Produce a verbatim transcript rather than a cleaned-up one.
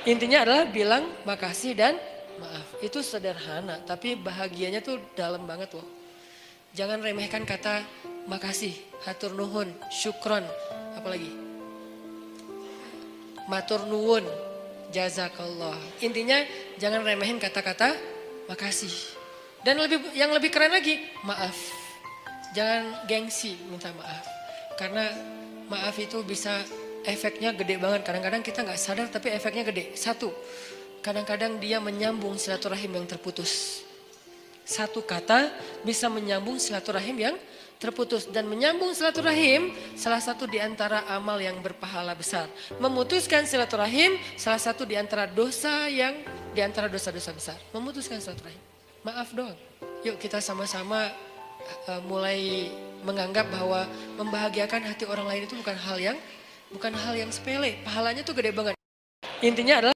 Intinya adalah bilang makasih dan maaf. Itu sederhana, tapi bahagianya tuh dalam banget loh. Jangan remehkan kata makasih, hatur nuhun, syukron, apalagi matur nuwun, jazakallah. Intinya jangan remehin kata-kata makasih. Dan lebih yang lebih keren lagi, maaf. Jangan gengsi minta maaf. Karena maaf itu bisa efeknya gede banget. Kadang-kadang kita nggak sadar tapi efeknya gede. Satu, kadang-kadang dia menyambung silaturahim yang terputus. Satu kata bisa menyambung silaturahim yang terputus. Dan menyambung silaturahim salah satu di antara amal yang berpahala besar. Memutuskan silaturahim salah satu di antara dosa yang di antara dosa-dosa besar. Memutuskan silaturahim. Maaf doang. Yuk kita sama-sama uh, mulai menganggap bahwa membahagiakan hati orang lain itu bukan hal yang bukan hal yang sepele. Pahalanya tuh gede banget. Intinya adalah